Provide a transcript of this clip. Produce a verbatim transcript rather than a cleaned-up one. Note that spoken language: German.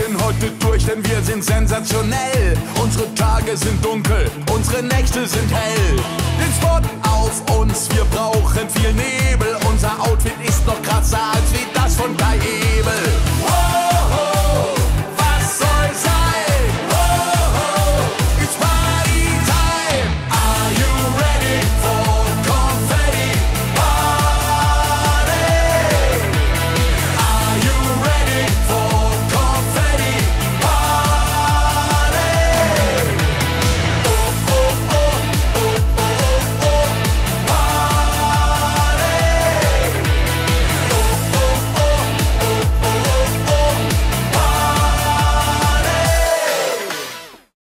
brechen heute durch, denn wir sind sensationell. Unsere Tage sind dunkel, unsere Nächte sind hell. Den Spot auf uns, wir brauchen viel Nebel. Unser Outfit ist noch krasser als wie das von K I.